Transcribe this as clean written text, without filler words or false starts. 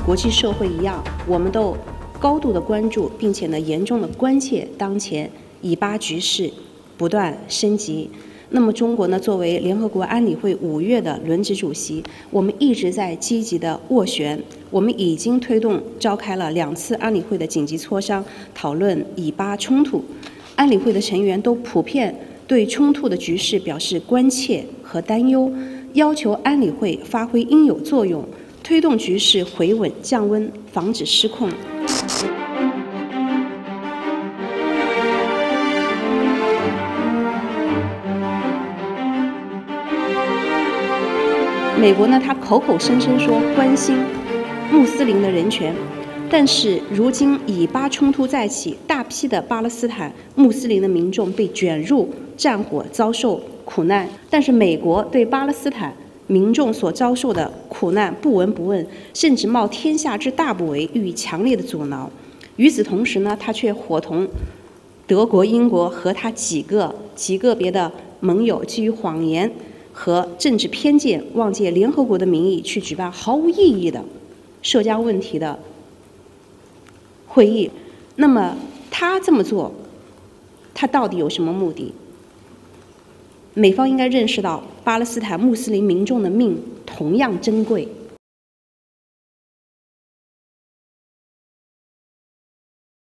国际社会一样，我们都高度的关注，并且呢严重的关切当前以巴局势不断升级。那么中国呢，作为联合国安理会5月的轮值主席，我们一直在积极的斡旋。我们已经推动召开了2次安理会的紧急磋商，讨论以巴冲突。安理会的成员都普遍对冲突的局势表示关切和担忧，要求安理会发挥应有作用，推动局势回稳降温，防止失控。美国呢，他口口声声说关心穆斯林的人权，但是如今以巴冲突再起，大批的巴勒斯坦穆斯林的民众被卷入战火，遭受苦难。但是美国对巴勒斯坦民众所遭受的苦难不闻不问，甚至冒天下之大不韪予以强烈的阻挠。与此同时呢，他却伙同德国、英国和他极个别的盟友，基于谎言和政治偏见，妄借联合国的名义去举办毫无意义的涉疆问题的会议。那么他这么做，他到底有什么目的？美方应该认识到，巴勒斯坦穆斯林民众的命同样珍贵。